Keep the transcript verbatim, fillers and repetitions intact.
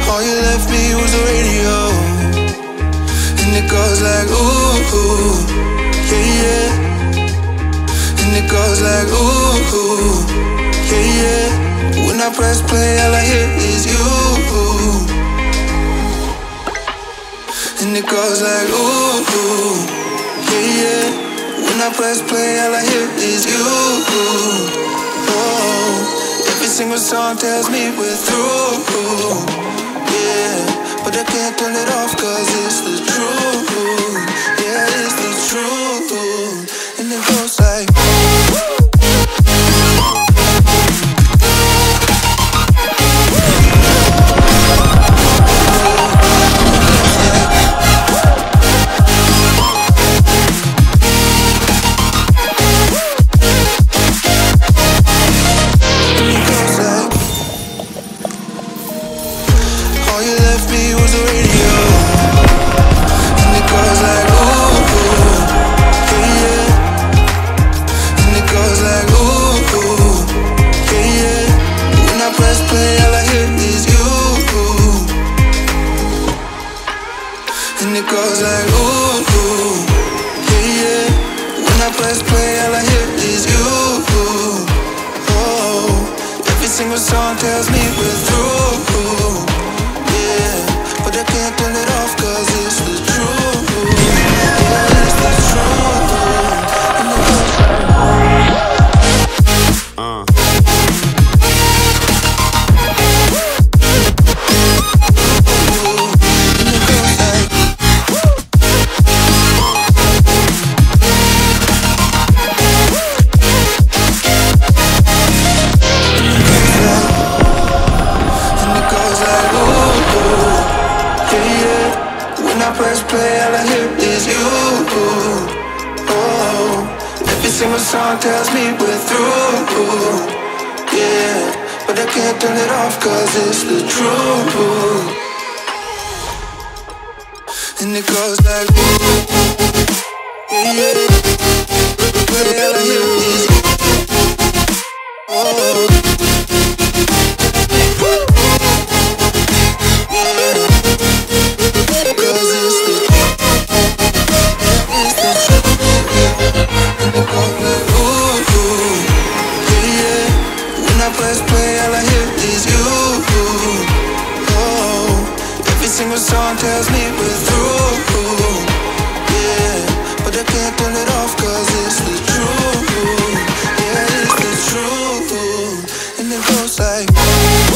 All you left me was the radio, and it goes like ooh, ooh, yeah, yeah. And it goes like ooh, ooh, yeah, yeah. When I press play, all I hear is you. And it goes like ooh, ooh, yeah, yeah. When I press play, all I hear is you. Oh, every single song tells me we're through. Yeah, but I can't turn it off 'cause it's the truth. Yeah, it's the truth. And it goes like and it goes like ooh, ooh, yeah, yeah. When I press play, all I hear is you. Oh, every single song tells me we're through. Yeah, but I can't turn it off 'cause it's the truth. Yeah, it's the truth. And it goes like uh. Press play, all I hear is you. Oh, every single song tells me we're through. Yeah, but I can't turn it off 'cause it's the truth. And it goes like ooh, yeah, yeah. Play, all I hear is you. Oh. Press play, all I hear is you. Oh, every single song tells me we're through. Yeah, but I can't turn it off 'cause it's the truth. Yeah, it's the truth. And it goes like